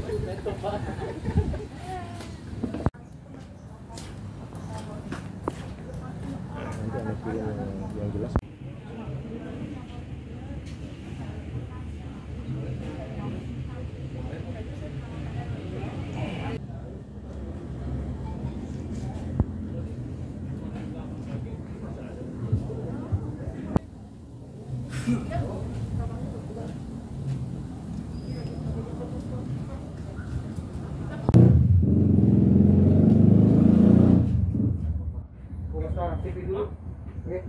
Nanti ada yang jelas. TV dulu. Oke.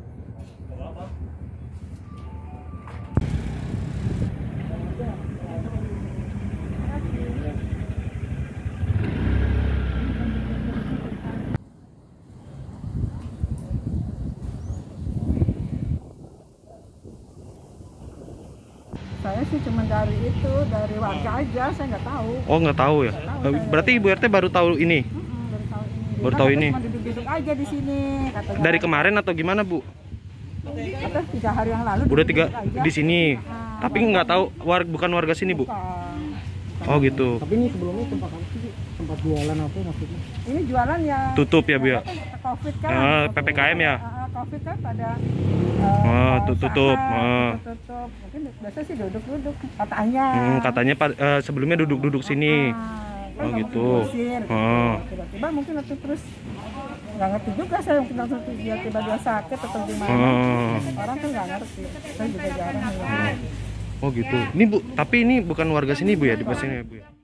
Saya sih cuma dari warga aja, saya nggak tahu. Oh, nggak tahu ya? Berarti Ibu RT baru tahu ini? Baru tahu ini. Baru tahu ini. Cuma duduk-duduk aja di sini. Katanya. Dari kemarin atau gimana, Bu? Atau 3 hari yang lalu. Udah 3 aja. di sini. Tapi nggak tahu bukan warga sini, Bu? Oh gitu. Tapi ini sebelumnya tempat apa sih? Tempat jualan apa maksudnya? Ini jualan ya. Tutup ya, Bu ya? Covid kan. PPKM ya? Covid kan pada tutup. tutup. Mungkin biasa sih duduk-duduk katanya. Katanya sebelumnya duduk-duduk sini. Kan Oh gitu. Tiba-tiba mungkin waktu terus nggak ngerti juga saya, mungkin langsung tiba-tiba dia sakit atau gimana. Orang kan nggak ngerti. Saya juga jarang. Oh gitu. Ini Bu, tapi ini bukan warga sini Bu ya, di sini ya Bu ya?